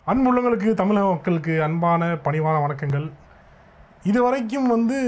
அன்புள்ளங்களுக்கு தமிழக மக்களுக்கு அன்பான பணிவான வணக்கங்கள். இதுவரைக்கும்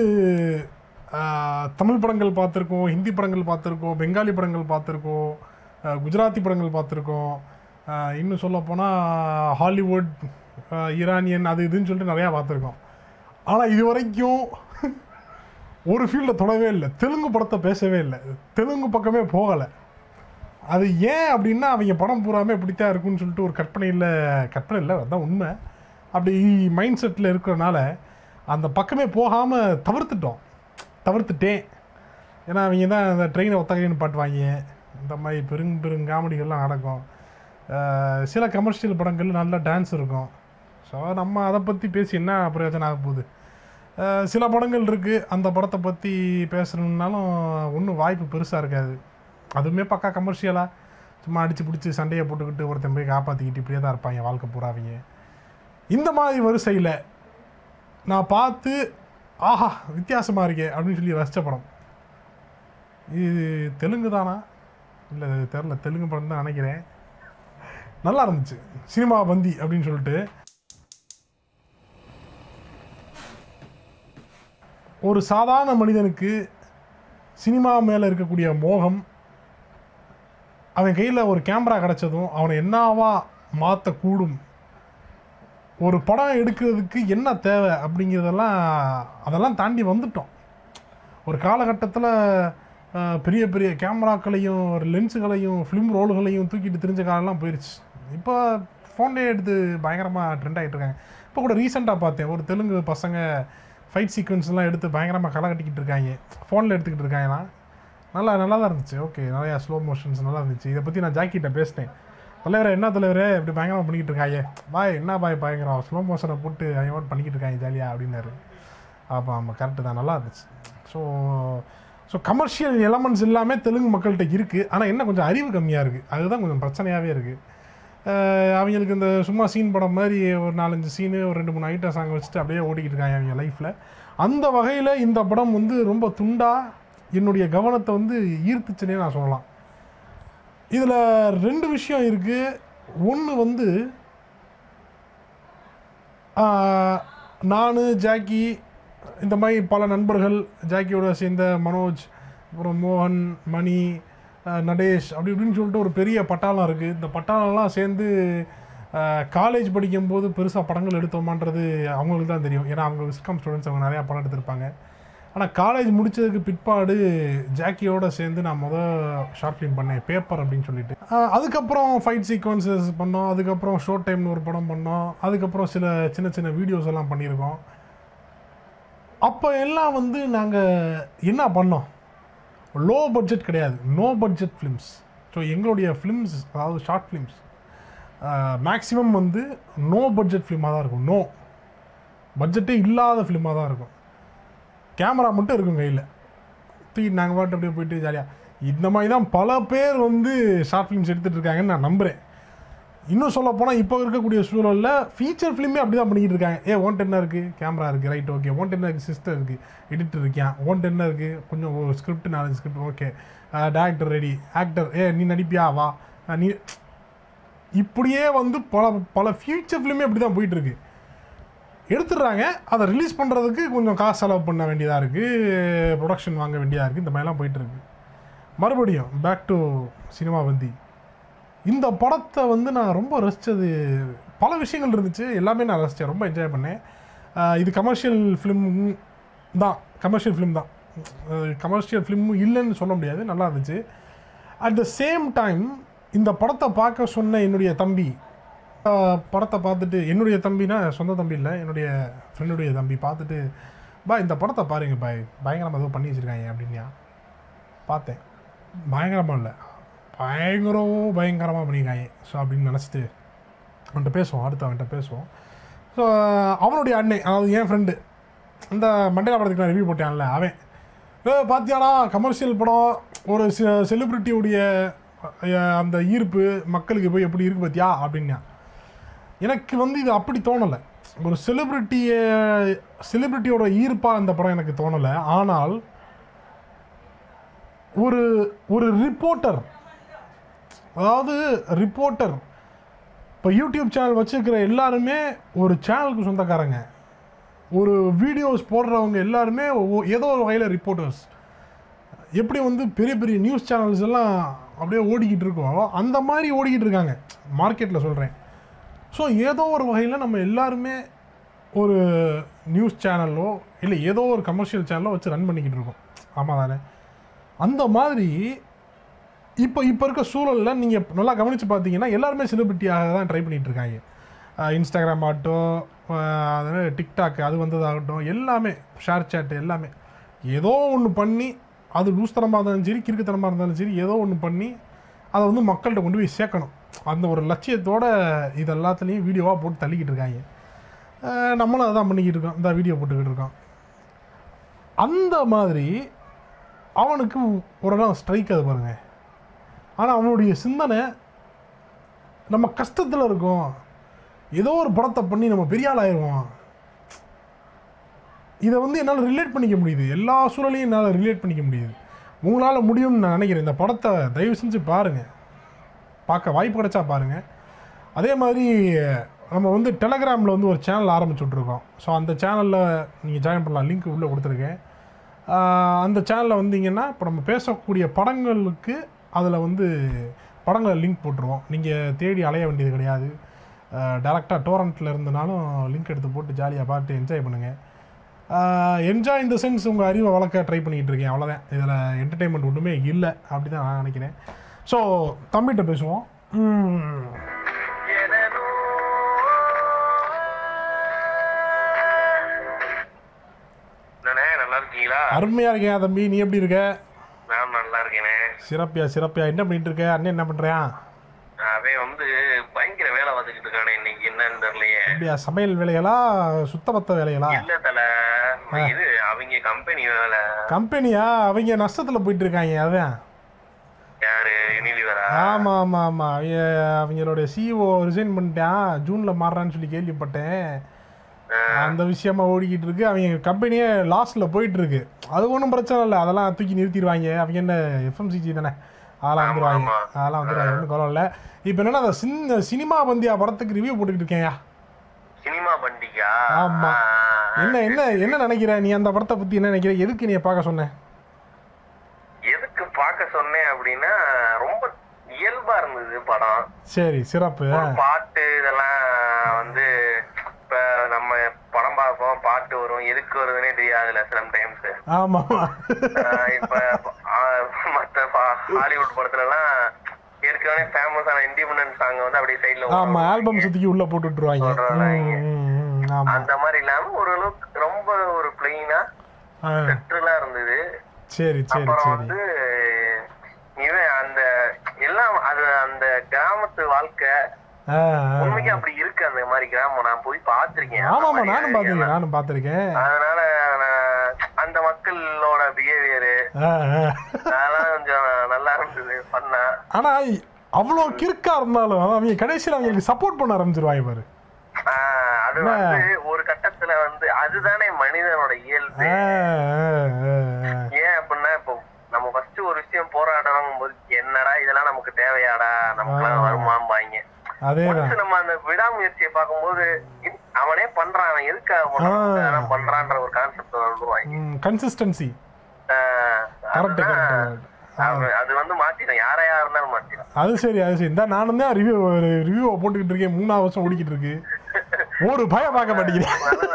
தமிழ் படங்கள் பார்த்துருக்கோம், ஹிந்தி படங்கள் பார்த்துருக்கோம், பெங்காலி படங்கள் பார்த்துருக்கோம், குஜராத்தி படங்கள் பார்த்துருக்கோம், இன்னும் சொல்லப்போனால் ஹாலிவுட், ஈரானியன் அது இதுன்னு சொல்லிட்டு நிறையா பார்த்துருக்கோம். ஆனால் இது வரைக்கும் ஒரு ஃபீல்டை தொடவே இல்லை, தெலுங்கு படத்தை பேசவே இல்லை, தெலுங்கு பக்கமே போகலை. அது ஏன் அப்படின்னா அவங்க படம் பூராமே இப்படித்தான் இருக்குன்னு சொல்லிட்டு ஒரு கற்பனை இல்லை, அதுதான் உண்மை. அப்படி மைண்ட் செட்டில் இருக்கிறனால அந்த பக்கமே போகாமல் தவிர்த்துட்டேன். ஏன்னா அவங்க தான் அந்த ட்ரெயினை ஒத்தகைன்னு பாட்டுவாங்க, இந்த மாதிரி பெருங்காமெடிகள்லாம் நடக்கும். சில கமர்ஷியல் படங்கள் நல்ல டான்ஸ் இருக்கும். ஸோ நம்ம அதை பற்றி பேசி என்ன பிரயோஜனம் ஆக போகுது? சில படங்கள் இருக்குது, அந்த படத்தை பற்றி பேசணுன்னாலும் ஒன்றும் வாய்ப்பு பெருசாக இருக்காது. அதுவுமே பக்கா கமர்ஷியலாக சும்மா அடித்து பிடிச்சி சண்டையை போட்டுக்கிட்டு ஒருத்தன் போய் காப்பாற்றிக்கிட்டு இப்படியே தான் இருப்பாங்க வாழ்க்கை பூராவிங்க. இந்த மாதிரி வரிசையில் நான் பார்த்து ஆஹா வித்தியாசமாக இருக்கே அப்படின்னு சொல்லி ரசித்த படம் இது தெலுங்கு தானா இல்லை தெரில, தெலுங்கு படம் தான் நினைக்கிறேன். நல்லா இருந்துச்சு, சினிமா பந்தி அப்படின்னு சொல்லிட்டு. ஒரு சாதாரண மனிதனுக்கு சினிமா மேலே இருக்கக்கூடிய மோகம், அவன் கையில் ஒரு கேமரா கிடச்சதும் அவனை என்னவா மாற்றக்கூடும், ஒரு படம் எடுக்கிறதுக்கு என்ன தேவை அதெல்லாம் தாண்டி வந்துட்டோம். ஒரு காலகட்டத்தில் பெரிய பெரிய கேமராக்களையும் ஒரு லென்ஸுகளையும் ஃபிலிம் ரோல்களையும் தூக்கிட்டு தெரிஞ்ச காலம்லாம் போயிடுச்சு. இப்போ ஃபோன்லேயே எடுத்து பயங்கரமாக ட்ரெண்ட் ஆகிட்டு இருக்காங்க. இப்போ கூட ரீசெண்டாக பார்த்தேன், ஒரு தெலுங்கு பசங்க ஃபைட் சீக்வன்ஸ்லாம் எடுத்து பயங்கரமாக களை கட்டிக்கிட்டு இருக்காங்க, ஃபோனில் எடுத்துக்கிட்டு இருக்காங்கன்னா நல்லா தான் இருந்துச்சு. ஓகே, நிறையா ஸ்லோ மோஷன்ஸ் நல்லா இருந்துச்சு. இதை பற்றி நான் ஜாக்கிட்ட பேசினேன். தலைவரே என்ன தலைவரே இப்படி பயங்கரமாக பண்ணிக்கிட்டு இருக்காங்க, பாய் என்ன பாய் பயங்கரம் ஸ்லோ மோஷனை போட்டு ஐயோட் பண்ணிக்கிட்டு இருக்காங்க ஜாலியாக அப்படின்னாரு. அப்போ ஆமாம் கரெக்டு தான், நல்லா இருந்துச்சு. ஸோ கமர்ஷியல் எலமெண்ட்ஸ் எல்லாமே தெலுங்கு மக்கள்கிட்ட இருக்குது. ஆனால் என்ன கொஞ்சம் அறிவு கம்மியாக இருக்குது, அதுதான் கொஞ்சம் பிரச்சனையாகவே இருக்குது. அவங்களுக்கு இந்த சும்மா சீன் படம் மாதிரி ஒரு 4-5 சீனு ஒரு 2-3 ஐட்டம் சாங் வச்சுட்டு அப்படியே ஓடிக்கிட்டு இருக்காங்க அவங்க லைஃப்பில். அந்த வகையில் இந்த படம் ரொம்ப துண்டாக என்னுடைய கவனத்தை ஈர்த்துச்சுன்னே நான் சொல்லலாம். இதில் 2 விஷயம் இருக்குது. ஒன்று நான் ஜாக்கி இந்த மாதிரி பல நண்பர்கள், ஜாக்கியோட சேர்ந்த மனோஜ், அப்புறம் மோகன், மணி, நடேஷ் அப்படி இப்படின்னு சொல்லிட்டு ஒரு பெரிய பட்டாளம் இருக்குது. இந்த பட்டாளம்லாம் சேர்ந்து காலேஜ் படிக்கும்போது பெருசாக படங்கள் எடுத்தோமான்றது அவங்களுக்கு தான் தெரியும். ஏன்னா அவங்க விஸ்காம் ஸ்டூடெண்ட்ஸ், அவங்க நிறையா படம் எடுத்திருப்பாங்க. ஆனால் காலேஜ் முடித்ததுக்கு பிற்பாடு ஜாக்கியோடு சேர்ந்து நான் ஷார்ட் ஃபிலிம் பண்ணேன், பேப்பர் அப்படின்னு சொல்லிட்டு. அதுக்கப்புறம் ஃபைட் சீக்வன்சஸ் பண்ணோம், அதுக்கப்புறம் ஷோ டைம்னு ஒரு படம் பண்ணோம், அதுக்கப்புறம் சில சின்ன சின்ன வீடியோஸ் எல்லாம் பண்ணியிருக்கோம். அப்போ எல்லாம் நாங்கள் என்ன பண்ணோம், லோ பட்ஜெட் கிடையாது, நோ பட்ஜெட் ஃபிலிம்ஸ். ஸோ எங்களுடைய ஃபிலிம்ஸ், அதாவது short films maximum no budget ஃபிலிமாக தான் இருக்கும். நோ பட்ஜெட்டே இல்லாத ஃபிலிமாக தான் இருக்கும். கேமரா மட்டும் இருக்கும் கையில், தூக்கிட்டு நாங்கள் பாட்டு அப்படியே போயிட்டு ஜாலியாக. இந்த மாதிரி தான் பல பேர் ஷார்ட் ஃபிலிம்ஸ் எடுத்துகிட்டு இருக்காங்கன்னு நான் நம்புகிறேன். இன்னும் சொல்ல போனால் இப்போ இருக்கக்கூடிய சூழலில் ஃபீச்சர் ஃபிலிமே அப்படி தான் பண்ணிக்கிட்டு இருக்காங்க. ஓன்ட்டு என்ன இருக்குது, கேமரா இருக்குது, ரைட் ஓகே. ஓன்ட்டு என்ன இருக்குது, சிஸ்டர் இருக்குது, எடிட்டர் இருக்கான். ஓன்ட்டு என்ன இருக்குது, கொஞ்சம் script 4 script okay, director ready, actor நீ நடிப்பியா வா நீ, இப்படியே பல ஃபியூச்சர் ஃபிலிமே அப்படி தான் போயிட்டுருக்கு. எடுத்துடுறாங்க, அதை ரிலீஸ் பண்ணுறதுக்கு கொஞ்சம் காசு செலவு பண்ண வேண்டியதாக இருக்குது, ப்ரொடக்ஷன் வாங்க வேண்டியதாக இருக்குது, இந்த மாதிரிலாம் போயிட்டுருக்கு. மறுபடியும் பேக் டு சினிமா பந்தி. இந்த படத்தை நான் ரொம்ப ரசித்தது, பல விஷயங்கள் இருந்துச்சு, எல்லாமே நான் ரசித்தேன், ரொம்ப என்ஜாய் பண்ணேன். இது கமர்ஷியல் ஃபிலிம் தான், கமர்ஷியல் ஃபிலிமும் இல்லைன்னு சொல்ல முடியாது, நல்லா இருந்துச்சு. அட் த சேம் டைம் இந்த படத்தை பார்க்க சொன்ன என்னுடைய தம்பி, படத்தை பார்த்துட்டு, என்னுடைய தம்பினா சொந்த தம்பி இல்லை, என்னுடைய ஃப்ரெண்டுடைய தம்பி பார்த்துட்டு, இந்த படத்தை பாருங்க பயங்கரமாக ஏதோ பண்ணி வச்சுருக்காங்க அப்படின்னா பார்த்தேன். பயங்கரமாக இல்லை, பயங்கரமாக பண்ணியிருக்காங்க. ஸோ அப்படின்னு நினச்சிட்டு அவன்கிட்ட பேசுவோம், அவன்கிட்ட பேசுவோம். ஸோ அவனுடைய அண்ணன், அதாவது என் ஃப்ரெண்டு, இந்த மண்டேலா படத்துக்கு நான் ரிவ்யூ போட்டேன்ல, அவன் பார்த்தியாடா கமர்ஷியல் படம், ஒரு செலிப்ரிட்டியுடைய அந்த ஈர்ப்பு மக்களுக்கு போய் எப்படி இருக்குது பார்த்தியா அப்படின்னா. எனக்கு இது அப்படி தோணலை. ஒரு செலிப்ரிட்டியோட ஈர்ப்பாக அந்த படம் எனக்கு தோணலை. ஆனால் ஒரு ரிப்போர்ட்டர், அதாவது ரிப்போர்ட்டர் இப்போ யூடியூப் சேனல் வச்சுருக்கிற எல்லாருமே ஒரு சேனலுக்கு சொந்தக்காரங்க, ஒரு வீடியோஸ் போடுறவங்க எல்லாருமே ஏதோ ஒரு வகையில் ரிப்போர்ட்டர்ஸ். எப்படி வந்து பெரிய பெரிய நியூஸ் சேனல்ஸ் எல்லாம் அப்படியே ஓடிக்கிட்டு இருக்கோம், அந்த மாதிரி ஓடிக்கிட்டு இருக்காங்க மார்க்கெட்டில் சொல்கிறேன். ஸோ ஏதோ ஒரு வகையில் நம்ம எல்லாருமே ஒரு நியூஸ் சேனலோ இல்லை ஏதோ ஒரு கமர்ஷியல் சேனலோ வச்சு ரன் பண்ணிக்கிட்டு இருக்கோம். ஆமாம் தானே? அந்த மாதிரி இப்போ இருக்க சூழலில் நீங்கள் நல்லா கவனித்து பார்த்தீங்கன்னா எல்லாருமே செலிபிரிட்டியாக தான் ட்ரை பண்ணிகிட்டு இருக்காங்க. இன்ஸ்டாகிராம் ஆகட்டும், அதனால் டிக்டாக் அது வந்ததாகட்டும், எல்லாமே ஷேர் சேட்டு எல்லாமே ஏதோ ஒன்று பண்ணி, அது லூஸ்தனமாக இருந்தாலும் சரி கிறுக்குத்தனமாக இருந்தாலும் சரி ஏதோ ஒன்று பண்ணி அதை வந்து மக்கள்கிட்ட கொண்டு போய் சேர்க்கணும். அந்த ஒரு லட்சியத்தோடு இது எல்லாத்துலேயும் வீடியோவாக போட்டு தள்ளிக்கிட்டு இருக்காங்க. நம்மளும் அதான் பண்ணிக்கிட்டு இருக்கோம், இந்த வீடியோ போட்டுக்கிட்டு இருக்கோம். அந்த மாதிரி அவனுக்கு ஒரு இடம் ஸ்ட்ரைக் அது பாருங்கள். ஆனால் அவனுடைய சிந்தனை நம்ம கஷ்டத்தில் இருக்கோம், ஏதோ ஒரு படத்தை பண்ணி நம்ம பெரிய ஆள் ஆயிடுவோம். இதை வந்து என்னால் ரிலேட் பண்ணிக்க முடியுது, எல்லா சூழலையும் என்னால் ரிலேட் பண்ணிக்க முடியுது. உங்களால் முடியும்னு நான் நினைக்கிறேன். இந்த படத்தை தயவு செஞ்சு பாருங்கள், பார்க்க வாய்ப்பு கிடைச்சா பாருங்கள். அதே மாதிரி நம்ம வந்து டெலகிராமில் வந்து ஒரு சேனல் ஆரம்பிச்சு விட்ருக்கோம். ஸோ அந்த சேனலில் நீங்கள் ஜாயின் பண்ணலாம், லிங்க் உள்ளே கொடுத்துருக்கேன். அந்த சேனலில் வந்தீங்கன்னா இப்போ நம்ம பேசக்கூடிய படங்களுக்கு அதில் வந்து படங்களை லிங்க் போட்டுருவோம். நீங்கள் தேடி அலைய வேண்டியது கிடையாது. டேரெக்டாக டோரண்ட்டில் இருந்தனாலும் லிங்க் எடுத்து போட்டு ஜாலியாக பார்த்து என்ஜாய் பண்ணுங்கள். என்ஜாய் இந்த சென்ஸ் உங்கள் அறிவை வளர்க்க ட்ரை பண்ணிக்கிட்டு இருக்கேன், அவ்வளோதான். இதில் என்டர்டெயின்மெண்ட் ஒன்றுமே இல்லை அப்படி தான் நான் நினைக்கிறேன். ஸோ தம்பிகிட்ட பேசுவோம். அருமையாக இருக்கேன் தம்பி, நீ எப்படி இருக்க? நல்லா இருக்கேனே. சிறப்பியா. என்ன பண்ணிட்டு இருக்க? அண்ணன் என்ன பண்றியா? அவன் வந்து பயங்கர வேலை பார்த்துக்கிட்டு இருக்கானே இன்னைக்கு, என்னன்னு தெரியலையே. அப்படியா? சமையல் வேலைகளா சுத்தபத்த வேலைகளா? இல்ல தல, இது அவங்க கம்பெனி வேலை. கம்பெனியா? அவங்க நஷ்டத்துல போயிட்டு இருக்காங்க. அதான் யாரு? யூனிலிவரா? ஆமா. அவங்களோட சிஇஓ ரிசைன் பண்ணிட்டான், ஜூன்ல மாறுறான்னு சொல்லி கேள்விப்பட்டேன். அந்த விஷயமா ஓடிக்கிட்டு இருக்கு. அவங்க கம்பெனியே லாஸ்ட்ல போயிட்டு இருக்கு. அது ஒன்றும் பிரச்சனை இல்லை, அதெல்லாம் தூக்கி நிறுத்திடுவாங்க. அவங்க என்ன எஃப்எம்சிஜி தானே, அதெல்லாம் வந்துடுவாங்க, ஒன்றும் குறவு இல்லை. இப்போ என்னன்னா அந்த சினிமா பந்தியா படத்துக்கு ரிவ்யூ போட்டுக்கிட்டு இருக்கேன்யா. சினிமா பண்டிகா? ஆமா. என்ன நினைக்கிற நீ அந்த படத்தை பத்தி? என்ன நினைக்கிற? எதுக்கு நீ பார்க்க சொன்னேன்? எதுக்கு பார்க்க சொன்னேன் அப்படின்னா, ரொம்ப இயல்பா இருந்தது படம். சரி, சிறப்பு. பாட்டு இதெல்லாம் வந்து இப்ப நம்ம படம் பார்ப்போம், பாட்டு வரும், எதுக்கு வருதுன்னே தெரியாதுல சம்டைம்ஸ். ஆமா. இப்ப மத்த ஹாலிவுட் படத்துல எல்லாம் ஏற்கனவே ஃபேமஸான இண்டிபெண்டன்ட் சாங் வந்து அப்படியே சைடுல ஆல்பம் சுத்திக்கு உள்ள போட்டுட்டுருவாங்க. அந்த மாதிரி இல்லாம ஓரளவுக்கு ரொம்ப ஒரு பிளெயினா சென்ட்ரலா இருந்தது. சரி. அப்புறம் வந்து இவன் அந்த எல்லாம் அது அந்த கிராமத்து வாழ்க்கை உண்மைக்கு அப்படி இருக்கு. அந்த மாதிரி கிராமம் நான் போய் பாத்திருக்கேன். நானும் பாத்திருக்கேன். அதனால அந்த மக்களோட பிஹேவியரு அதெல்லாம் கொஞ்சம் நல்லா இருந்தது, பண்ணா. ஆனா அவ்வளவு கிறுக்கா இருந்தாலும் அவங்க கடைசியில அவங்களுக்கு சப்போர்ட் பண்ண ஆரம்பிச்சிருவாங்க பாரு. அது வந்து ஒரு கட்டத்துல வந்து அதுதானே மனிதனோட இயல்பு. ஏன் அப்படின்னா, இப்போ நம்ம ஃபர்ஸ்ட் ஒரு விஷயம் போராடணும் போது என்னடா இதெல்லாம் நமக்கு தேவையாடா, நமக்கு வருமாம்பாங்க. நம்ம அந்த விடாமுயற்சியை பார்க்கும்போது அவனே பண்றான், அவன் எதுக்காக பண்றான்ற ஒரு கான்செப்ட் வருவாங்க. கன்சிஸ்டன்சி அது வந்து மாத்திடும், யாரையா இருந்தாலும் மாத்திடும். அது சரி. இந்த நானும் தான் ரிவ்யூ போட்டுக்கிட்டு இருக்கேன், 3 வருஷம் ஓடிக்கிட்டு இருக்கு. ஒரு பயம் பார்க்க மாட்டேங்கிறேன்.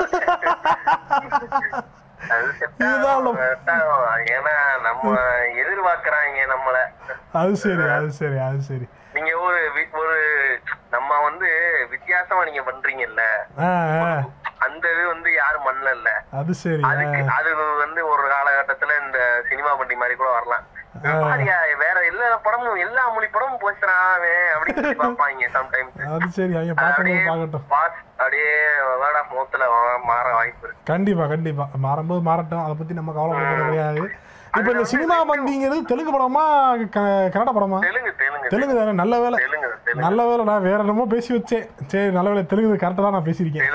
ஏன்னா நம்ம எதிர்பார்க்கறாங்க நம்மள. அது சரி. நீங்க ஒரு நம்ம வந்து வித்தியாசமா நீங்க பண்றீங்கல்ல, அந்த இது வந்து யாரும் பண்ணல. அது சரி. அது வந்து ஒரு காலகட்டத்துல இந்த சினிமா பண்டி மாதிரி கூட வரலாம். வேற எல்லா படமும் எல்லா மொழி படமும் போச்சுறான் அப்படின்னு பாப்பாங்க சம்டைம்ஸ். அது சரி, அவங்க பாக்கட்டும். அப்படியே வேர்ட் ஆஃப் மவுத்ல மாற வாய்ப்பு இருக்கு. கண்டிப்பா மாறும்போது மாறட்டும், அதை பத்தி நம்ம கவலைப்பட கிடையாது. இப்ப இந்த சினிமா பந்திங்கிறது தெலுங்கு படமா கன்னட படமா? தெலுங்கு தானே. நல்ல வேலை நான் வேற என்னமோ பேசி வச்சேன். சரி, நல்ல வேலை தெலுங்கு கரெக்டா தான் நான் பேசியிருக்கேன்.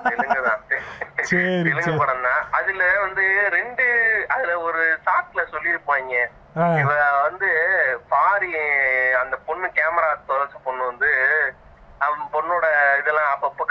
சரி, தெலுங்கு படம் தான். அதுல வந்து அதுல ஒரு சாட்ல சொல்லிருப்பாங்க, இவ வந்து பாரி அந்த பொண்ணு கேமரா தொலைச்ச பொண்ணு வந்து அவன் பொண்ணோட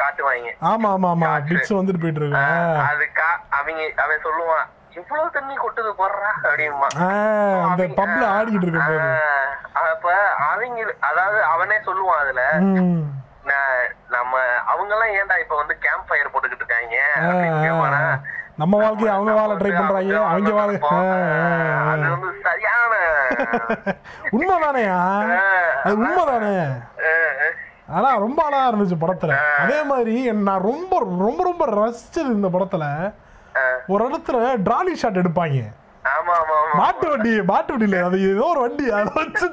காட்டுவாங்க. ஆமா ஆமா ஆமா பிட்ஸ் வந்துட்டு போயிட்டு இருக்கு. அதுக்கா அவன் சொல்லுவான் இவ்வளவு தண்ணி கொட்டுது போடுறா அப்படிமா அந்த பப்ல ஆடிக்கிட்டு இருக்கு. அப்ப அவங்க அதாவது அவனே சொல்லுவான் அதுல நம்ம அவங்க எல்லாம் ஏன்டா இப்ப வந்து கேம்ப் ஃபயர் போட்டுக்கிட்டு இருக்காங்க, நம்ம வாழ்க்கையை அவங்க வாழ ட்ரை பண்றாங்க, அவங்க வாழ்க்கை அது வந்து சரியான உண்மைதானேயா, அது உண்மைதானே. ஆனா ரொம்ப அழகா இருந்துச்சு படத்துல. அதே மாதிரி நான் ரொம்ப ரொம்ப ரொம்ப ரசிச்சது இந்த படத்துல, ஒரு இடத்துல டிராலி ஷாட் எடுப்பாங்க. மாட்டு வண்டியில அது ஏதோ ஒரு வண்டி அதை வச்சு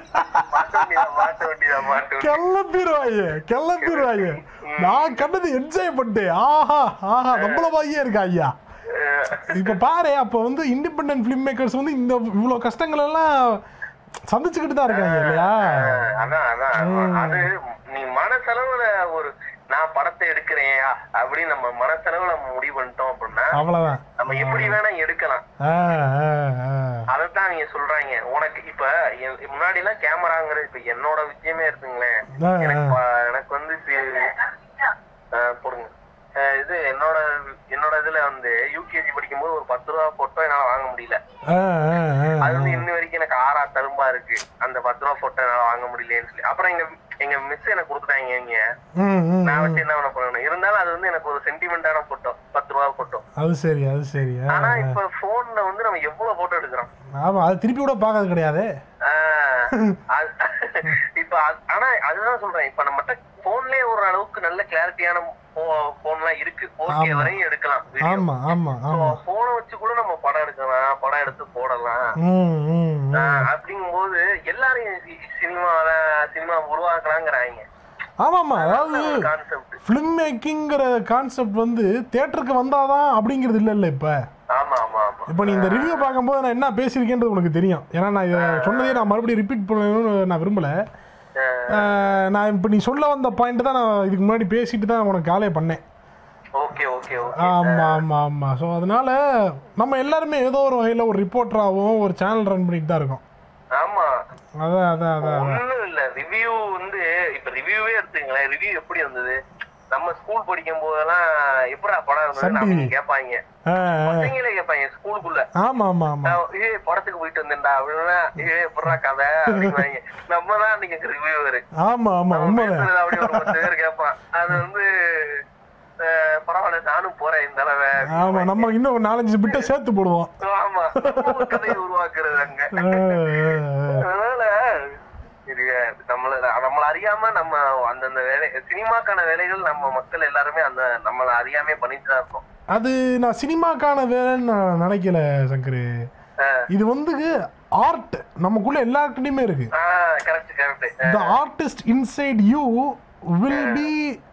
கிளம்பிடுவாங்க. நான் கண்டது என்ஜாய் பண்ணிட்டேன். ஆஹா ஆஹா நம்மள மாதிரியே இருக்கா ஐயா. இப்ப பாரு, அப்ப வந்து இண்டிபெண்டன்ட் பிலிம் மேக்கர்ஸ் வந்து இந்த இவ்வளவு கஷ்டங்கள் எல்லாம் சந்திச்சுக்கிட்டு தான் இருக்காங்க இல்லையா. அது நீ மனசளவுல ஒரு நான் படத்தை எடுக்கிறேன் அப்படின்னு நம்ம மனசளவுல நம்ம முடிவு பண்ணிட்டோம் அப்படின்னா அவ்வளவுதான், நம்ம எப்படி வேணா எடுக்கலாம். அதத்தான் நீங்க சொல்றாங்க. உனக்கு இப்ப முன்னாடி எல்லாம் கேமராங்கிறது இப்ப என்னோட விஷயமே இருக்குங்களேன், எனக்கு வந்து போடுங்க இது என்னோட இதுல வந்து யூகேஜி படிக்கும்போது ஒரு 10 ரூபா போட்டோ என்னால வாங்க முடியல. அது வந்து இன்ன வரைக்கும் எனக்கு ஆறா தரும்பா இருக்கு, அந்த 10 ரூபா போட்டோ என்னால வாங்க முடியலன்னு சொல்லி. அப்புறம் எங்க மிஸ் எனக்கு கொடுத்துட்டாங்க, நான் வச்சு என்ன பண்ண போறேன். இருந்தாலும் அது வந்து எனக்கு ஒரு சென்டிமெண்டான போட்டோ, 10 ரூபா போட்டோ. அது சரி அது சரி. ஆனா இப்ப போன்ல வந்து நம்ம எவ்வளவு போட்டோ எடுக்கிறோம். ஆமா, அது திருப்பி கூட பாக்கிறது கிடையாது இப்ப. ஆனா அதுதான் சொல்றேன், இப்ப நம்மகிட்ட போன்லயே ஒரு அளவுக்கு நல்ல கிளாரிட்டியான போன்லாம் இருக்கு, 4K வரையும் எடுக்கலாம். ஆமா ஆமா ஆமா, போனை வச்சு கூட நம்ம படம் எடுக்கலாம், படம் எடுத்து போடலாம். அப்படிங்கும் போது எல்லாரும் சினிமா உருவாக்கலாங்கிறாங்க. ஆமாமா, அதாவது பிலிம் மேக்கிங்கிற கான்செப்ட் வந்து தியேட்டருக்கு வந்தாதான் அப்படிங்கிறது இல்ல. இப்ப நீ இந்த ரிவ்யூ பார்க்கும்போது நான் என்ன பேசியிருக்கேன்றது உனக்கு தெரியும். ஏன்னா நான் இதை சொன்னதே நான் மறுபடியும் ரிப்பீட் பண்ணணும்னு நான் விரும்பல. நான் இப்ப நீ சொல்ல வந்த பாயிண்ட் தான் நான் இதுக்கு முன்னாடி பேசிட்டு தான் உனக்கு காலே பண்ணேன். ஆமா ஆமா ஆமா. ஸோ அதனால நம்ம எல்லாருமே ஏதோ ஒரு வகையில ஒரு ரிப்போர்ட்டராகவும் ஒரு சேனல் ரன் பண்ணிட்டு தான் இருக்கோம். ஆமா, அதான் அதான் அதான் ஒண்ணும் இல்ல. ரிவ்யூ வந்து இப்ப ரிவ்யூவே எடுத்துங்களேன், ரிவ்யூ எப்படி வந்தது? நம்ம ஸ்கூல் படிக்கும் போதெல்லாம் எப்படா படம் இருந்தது கேட்பாங்க, பசங்களே கேட்பாங்க ஸ்கூலுக்குள்ள. ஆமா ஆமா ஆமா, படத்துக்கு போயிட்டு வந்தேன்டா அப்படின்னா எப்படா கதை அப்படின்வாங்க. நம்ம தான் அன்னைக்கு ரிவ்யூவர். ஆமா ஆமா, அப்படி ஒரு 10 பேர் கேட்பான். அது வந்து பரவாயில்ல நானும் போறேன் இந்த அளவை. ஆமா, நம்ம இன்னும் 4-5 பிட்ட சேர்த்து போடுவோம். ஆமா, கதையை உருவாக்குறது அங்க. அதனால நம்மள அறியாம நம்ம அந்தந்த வேலை, சினிமாக்கான வேலைகள் நம்ம மக்கள் எல்லாருமே அந்த நம்மள அறியாம பண்ணிட்டு தான் இருக்கோம். அது நான் சினிமாக்கான வேலைன்னு நான் நினைக்கல சங்கரு. இது வந்து ஆர்ட் நமக்குள்ள எல்லார்கிட்டயுமே இருக்கு. Correct correct. The artist inside you will be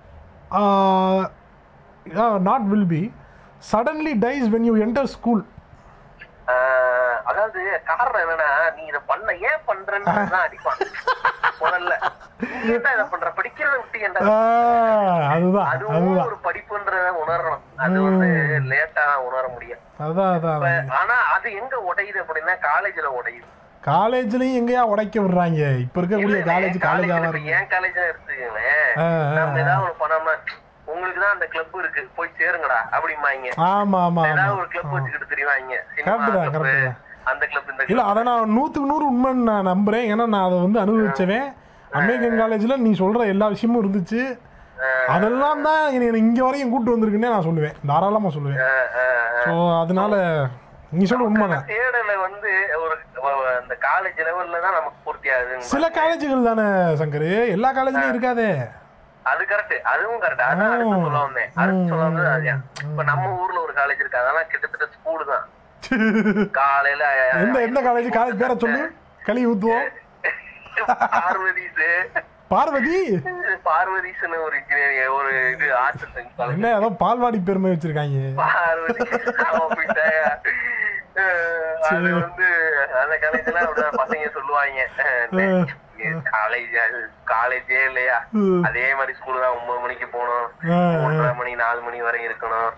not will be suddenly dies when you enter school. அதாவது காரணம் என்னன்னா, நீ இத பண்ண ஏன் பண்றன்னு தான் அடிப்பான் முதல்ல. நீ ஏன் இத பண்ற, படிக்கிறத விட்டு ஏன்டா? அதுதான் அதுவும் ஒரு படிப்புன்றத உணரணும். அது வந்து லேட்டா தான் உணர முடியும். ஆனா அது எங்க உடையுது அப்படின்னா காலேஜ்ல உடையுது. காலேஜ்லயும் எங்கயா உடைக்க விடுறாங்க இப்ப இருக்கக்கூடிய காலேஜ். ஏன் காலேஜ்ல எடுத்துக்கங்களேன், நம்ம ஏதாவது ஒண்ணு பண்ணோம்னா உங்களுக்கு தான் அந்த கிளப் இருக்கு போய் சேருங்கடா அப்படிம்பாங்க. ஆமா ஆமா, ஏதாவது ஒரு கிளப் வச்சுக்கிட்டு தெரிவாங்க, அந்த கிளப் இந்த இல்ல. அதை நான் 100க்கு 100 உண்மைன்னு நான் நம்புறேன். ஏன்னா நான் அதை வந்து அனுபவிச்சவேன். அமெரிக்கன் காலேஜ்ல நீ சொல்ற எல்லா விஷயமும் இருந்துச்சு. அதெல்லாம் தான் இங்க வரையும் கூட்டு வந்திருக்குன்னே நான் சொல்லுவேன், தாராளமா சொல்லுவேன். ஸோ அதனால நீ சொல்ற உண்மைதான். தேடல வந்து ஒரு அந்த காலேஜ் லெவல்ல தான் நமக்கு பூர்த்தி ஆகுது. சில காலேஜுகள் தானே சங்கர், எல்லா காலேஜ்லயும் இருக்காதே. அது கரெக்ட், அதுவும் கரெக்ட். அதான் அடுத்து சொல்ல வந்தேன். அடுத்து சொல்ல வந்தது அதுதான். இப்ப நம்ம ஊர்ல ஒரு காலேஜ் இருக்கு, அதெல்லாம் கிட்டத்தட்ட ஸ்கூல் தான். காலையில எந்த காலேஜ்? காலேஜ் பேரை சொல்லு, களி ஊத்துவோம். பார்வதிஸ்னு ஒரு இன்ஜினியரிங், ஒரு இது ஆர்ட்ஸ் சயின்ஸ் காலேஜ். என்ன ஏதோ பால்வாடி பெருமை வச்சிருக்காங்க. அது வந்து அந்த காலேஜ்ல அப்படிதான் பசங்க சொல்லுவாங்க, காலேஜே இல்லையா, அதே மாதிரி ஸ்கூல் தான், 9 மணிக்கு போகணும், 3:30 மணி 4 மணி வரை இருக்கணும்,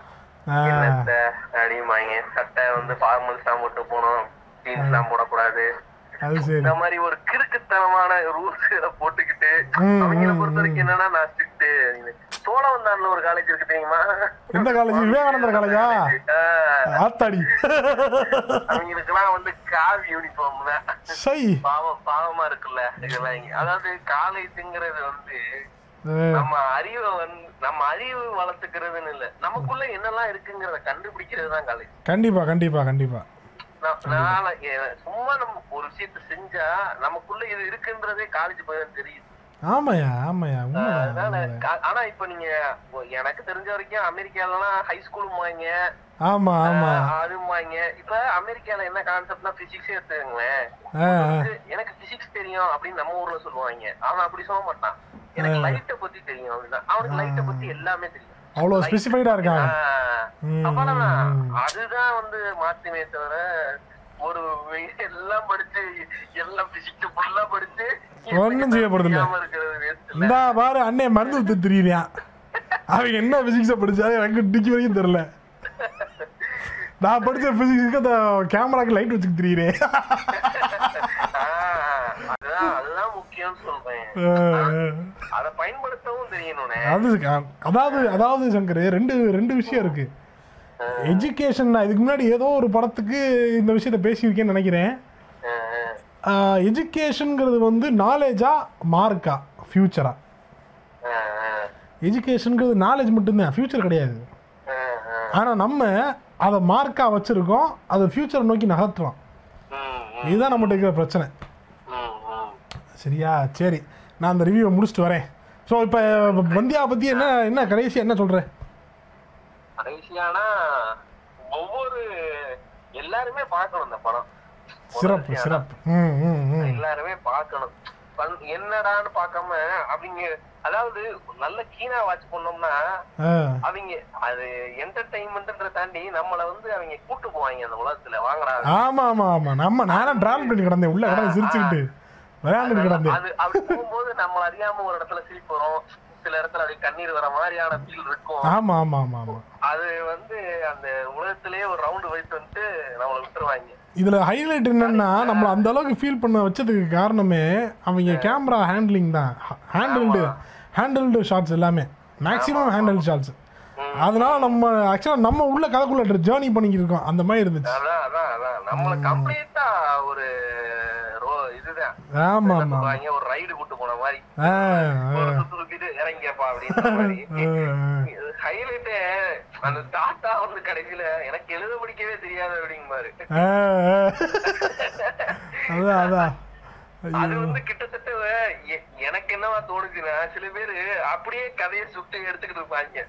என்னத்த அப்படிமாங்க. சட்டை வந்து ஃபார்மல்ஸ் தான் போட்டு போகணும், ஜீன்ஸ் எல்லாம் போடக்கூடாது, இந்த மாதிரி ஒரு கிறுக்குத்தனமான ரூல்ஸ் போட்டுக்கிட்டு அவங்கள பொறுத்த வரைக்கும் என்னன்னா நான் ஸ்ட்ரிக்ட். சோழவந்தான்ல ஒரு காலேஜ் இருக்கு தெரியுமா? எந்த காலேஜ்? விவேகானந்தர் காலேஜா? ஆத்தாடி. அவங்களுக்குலாம் வந்து காவி யூனிஃபார்ம் தான். பாவமா இருக்குல்ல இதெல்லாம். அதாவது காலேஜ்ங்கிறது வந்து நம்ம அறிவு வளர்த்துக்கிறதுன்னு இல்ல, நமக்குள்ள என்னெல்லாம் இருக்குங்கிறத கண்டுபிடிக்கிறது தான் காலேஜ். கண்டிப்பா கண்டிப்பா கண்டிப்பா. சும்மா நம்ம ஒரு விஷயத்த செஞ்சா நமக்குள்ள இது இருக்குன்றதே காலேஜ் போய் தான் தெரியுது. ஆமாயா ஆமாயா. ஆனா இப்ப நீங்க எனக்கு தெரிஞ்ச வரைக்கும் அமெரிக்காலாம் ஹை ஸ்கூலுமாங்க. ஆமா ஆமா அதுமாங்க. இப்ப அமெரிக்கால என்ன கான்செப்ட்னா பிசிக்ஸே எடுத்துக்கங்களேன். எனக்கு பிசிக்ஸ் தெரியும் அப்படின்னு நம்ம ஊர்ல சொல்லுவாங்க. அவன் அப்படி சொல்ல மாட்டான், எனக்கு லைட்ட பத்தி தெரியும் அப்படின்னா. அவனுக்கு லைட்ட பத்தி எல்லாமே தெரியும். அவ்வளவு ஸ்பெசிஃபைடா இருக்காங்க. அதுதான் வந்து மாத்துமே தவிர ஒரு எல்லாம் படிச்சு எல்லாம் பிசிக்ஸ் ஃபுல்லா படிச்சு ஒண்ணும் செய்ய போறது இல்ல. இந்த பாரு அண்ணே மருந்து தெரியுறியா? அவங்க என்ன பிசிக்ஸ படிச்சாரு எனக்கு டிக்கி வரைக்கும் தெரியல. நான் படிச்ச பிசிக்ஸ்க்கு அந்த கேமராக்கு லைட் வச்சுக்க தெரியுறேன். அதுதான் முக்கியம் சொல்றேன். அதை பயன்படுத்தவும் தெரியணும். அதாவது சங்கர் ரெண்டு விஷயம் இருக்கு. எஜுகேஷன், இதுக்கு முன்னாடி ஏதோ ஒரு படத்துக்கு இந்த விஷயத்த பேசியிருக்கேன்னு நினைக்கிறேன். எஜுகேஷன்ங்கிறது வந்து நாலேஜா மார்க்கா ஃபியூச்சரா? எஜுகேஷன்ங்கிறது நாலேஜ் மட்டும்தான், ஃபியூச்சர் கிடையாது. ஆனால் நம்ம அதை மார்க்காக வச்சுருக்கோம், அதை ஃபியூச்சரை நோக்கி நகர்த்துறோம். இதுதான் நம்மகிட்ட இருக்கிற பிரச்சனை. சரியா? சரி, நான் அந்த ரிவ்யூவை முடிச்சுட்டு வரேன். ஸோ இப்போ பந்தியா பற்றி என்ன கடைசியாக என்ன சொல்கிறேன்? கடைசியானா ஒவ்வொரு எல்லாருமே பார்க்கணும் இந்த படம். சிறப்பு சிறப்பு. எல்லாருமே பார்க்கணும். என்னடான்னு பார்க்காம அவங்க, அதாவது நல்ல கீனா வாட்ச் பண்ணோம்னா அவங்க அது என்டர்டைன்மெண்ட்ன்ற தாண்டி நம்மள வந்து அவங்க கூட்டு போவாங்க அந்த உலகத்துல. வாங்கடா. ஆமா ஆமா ஆமா. நானும் டிராவல் பண்ணி கிடந்தேன் உள்ள கடந்து சிரிச்சுக்கிட்டு விளையாண்டு கிடந்தேன். அது அப்படி போகும்போது நம்ம அறியாம ஒரு இடத்துல சிரிப்பு வரும், சில இடத்துல அப்படி கண்ணீர் வர மாதிரியான ஃபீல் இருக்கும். ஆமா ஆமா ஆமா ஆமா. அது வந்து அந்த உலகத்திலேயே ஒரு ரவுண்ட் வைத்து வந்து நம்மளை விட்டுருவாங்க. இதுல ஹைலைட் என்னன்னா, நம்மள அந்த அளவுக்கு ஃபீல் பண்ண வச்சதுக்கு காரணமே அவங்க கேமரா ஹேண்ட்லிங் தான். ஹேண்டில்டு ஷாட்ஸ் எல்லாமே மேக்ஸிமம் ஹேண்டில் ஷாட்ஸ். அதனால நம்ம ஆக்சுவலா நம்ம உள்ள கதைக்குள்ள ஜேர்னி பண்ணிக்கிட்டு இருக்கோம். அந்த மாதிரி இருந்துச்சு. நம்மள கம்ப்ளீட்டா ஒரு இதுதான். ஆமா ஆமா. ஒரு ரைடு கூட்டு போன மாதிரி ஒரு சுத்திட்டு இறங்கியப்பா அப்படின்ற மாதிரி. ஹைலைட் அந்த தாத்தா வந்து கடைசியில எனக்கு எழுத படிக்கவே தெரியாது அப்படிங்குமாரு. அது வந்து கிட்டத்தட்ட எனக்கு என்னவா தோணுச்சுன்னா, சில பேரு அப்படியே கதையை சுட்டு எடுத்துக்கிட்டு இருப்பாங்க.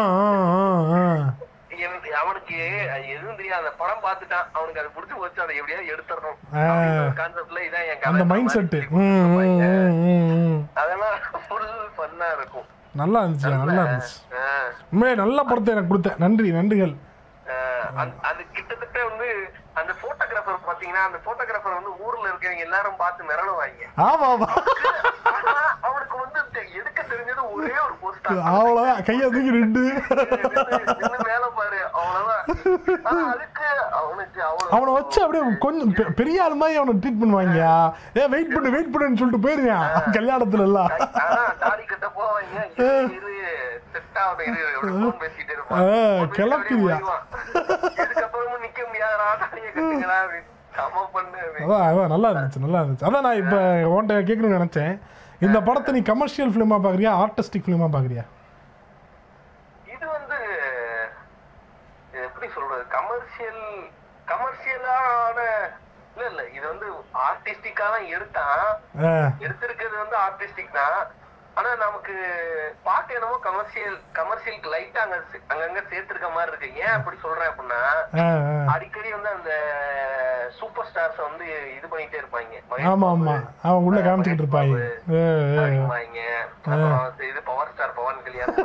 அவனுக்கு எதுவும் தெரியாது, அந்த படம் பார்த்துட்டான், அவனுக்கு அது புடிச்சு போச்சு, அதை எப்படியாவது எடுத்துடணும் கான்செப்ட்ல. இதான் என் கதை மைண்ட் செட். அதெல்லாம் ஃபுல் ஃபன்னா இருக்கும். நல்லா இருந்துச்சு, நல்லா இருந்துச்சு. உண்மையே நல்ல படத்தை எனக்கு கொடுத்த நன்றிகள். அது கிட்டத்தட்ட வந்து அந்த போட்டோகிராஃபர் பாத்தீங்கன்னா, அந்த போட்டோகிராஃபர் வந்து ஊர்ல இருக்கவங்க எல்லாரும் பார்த்து மிரளுவாங்க. ஆமா ஆமா. அவனுக்கு வந்து எடுக்க தெரிஞ்சது ஒரே ஒரு போஸ்டர், அவ்வளவுதான். கையை தூக்கி நின்று வேலை பாரு, அவ்வளவுதான். அதுக்கு அவனை வச்சு அப்படியே கொஞ்சம் பெரிய ஆள் மாதிரி அவனை ட்ரீட் பண்ணுவாங்க. வெயிட் பண்ணுன்னு சொல்லிட்டு போயிருவான் கல்யாணத்துல எல்லாம். தாடி கட்ட போவாங்க, கிளப்பியா இதுக்கப்புறமும் நிக்க முடியாதா, தாடியை கட்டுங்களா. நல்லா இருந்துச்சு. அதான் நான் இப்ப உன்கிட்ட கேட்கணும்னு நினைச்சேன். இந்த படத்தை நீ கமர்ஷியல் பிலிமா பாக்குறியா, ஆர்டிஸ்டிக் பிலிமா பாக்குறியா? இது வந்து எப்படி சொல்றது, கமர்ஷியலான இல்ல, இது வந்து ஆர்டிஸ்டிக்கா தான் எடுத்திருக்கிறது வந்து ஆர்டிஸ்டிக் தான். ஆனா நமக்கு பாட்டு என்னமோ கமர்ஷியலுக்கு லைட்டா அங்கங்க சேர்த்திருக்க மாதிரி இருக்கு. ஏன் அப்படி சொல்றேன் அப்படின்னா, அடிக்கடி வந்து அந்த சூப்பர் ஸ்டார்ஸ் வந்து இது பண்ணிட்டே இருப்பாங்க. ஆமா ஆமா, அவங்க உள்ள காமிச்சிட்டு இருப்பாங்க. இது பவர் ஸ்டார் பவன் கல்யாணம்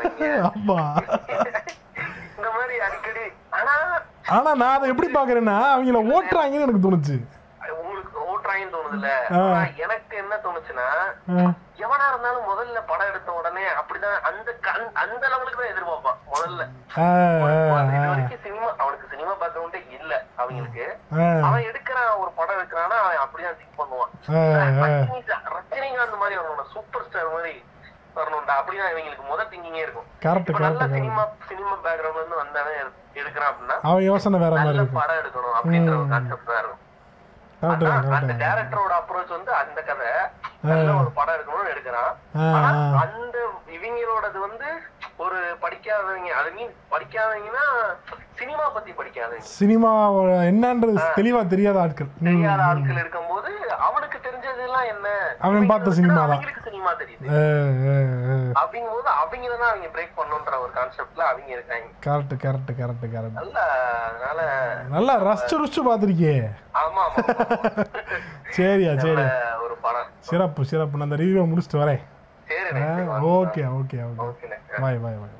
இந்த மாதிரி அடிக்கடி. ஆனா நான் அதை எப்படி பாக்குறேன்னா, அவங்கள ஓட்டுறாங்கன்னு எனக்கு தோணுச்சு. உங்களுக்கு ஓட்டுறாங்கன்னு தோணுதுல்ல, எனக்கு என்ன தோணுச்சுன்னா, எவனா இருந்தாலும் முதல்ல படம் எடுத்த உடனே அப்படிதான் அந்த லெவலுக்கு தான் எதிர்பார்ப்பான் முதல்ல. இது வரைக்கும் சினிமா, அவனுக்கு சினிமா பேக்ரவுண்டே இல்ல அவங்களுக்கு. அவன் எடுக்கிறான் ஒரு படம் படம் எடுக்கிறான்னா அவன் அப்படிதான் திங்க் பண்ணுவான். ரஜினிகாந்த் மாதிரி வரணும், சூப்பர் ஸ்டார் மாதிரி வரணும்டா அப்படிதான் இவங்களுக்கு முதல் திங்கிங்கே இருக்கும். நல்ல சினிமா பேக்ரவுண்ட்ல இருந்து வந்தானே எடுக்கிறான் அப்படின்னா அவன் யோசனை வேற மாதிரி நல்ல படம் எடுக்கணும் அப்படின்ற ஒரு கான்செப்ட் தான் இருக்கும். அந்த டைரக்டரோட அப்ரோச் வந்து அந்த கதை நல்ல ஒரு படம் எடுக்கணும்னு எடுக்கிறான். ஆனா அந்த இவங்களோடது வந்து ஒரு படிக்காதவங்க, அது மீன் படிக்காதவங்கன்னா சினிமா பத்தி படிக்காதவங்க, சினிமா என்னன்றது தெளிவா தெரியாத ஆட்கள் இருக்கும்போது அவனுக்கு தெரிஞ்சதெல்லாம் என்ன, அவன் பார்த்த சினிமா தான் சினிமா தெரியுது அப்படிங்கும்போது அவங்களதான் அவங்க பிரேக் பண்ணுன்ற ஒரு கான்செப்ட்ல அவங்க இருக்காங்க. Correct correct correct correct. நல்லா அதனால நல்லா ரசிச்சு பாத்திருக்கே. ஆமா ஆமா சரியா சரி ஒரு படம் சிறப்பு சிறப்பு. நான் அந்த ரிவ்யூ முடிச்சுட்டு வரேன். Okay okay okay bye bye bye.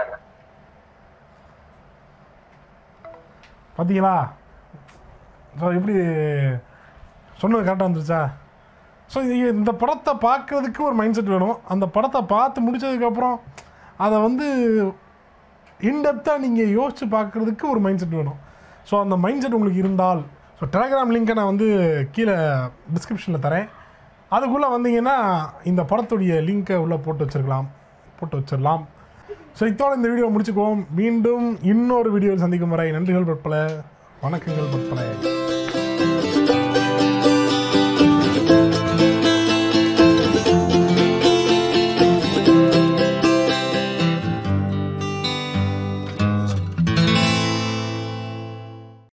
பார்த்தீங்களா ஸோ எப்படி சொன்னது கரெக்டாக வந்துருச்சா? ஸோ இந்த படத்தை பார்க்குறதுக்கு ஒரு மைண்ட் செட் வேணும். அந்த படத்தை பார்த்து முடித்ததுக்கப்புறம் அதை வந்து இன்டெப்த்தாக நீங்கள் யோசித்து பார்க்குறதுக்கு ஒரு மைண்ட் செட் வேணும். ஸோ அந்த மைண்ட் செட் உங்களுக்கு இருந்தால் ஸோ டெலகிராம் லிங்க்கை நான் வந்து கீழே டிஸ்கிரிப்ஷனில் தரேன். அதுக்குள்ளே வந்தீங்கன்னா இந்த படத்துடைய லிங்க்கை உள்ளே போட்டு வச்சிடலாம். ஸோ இதோட இந்த வீடியோ முடிச்சுக்குவோம். மீண்டும் இன்னொரு வீடியோவில் சந்திக்கும் வரை நன்றிகள் பற்பல, வணக்கங்கள் பற்பல.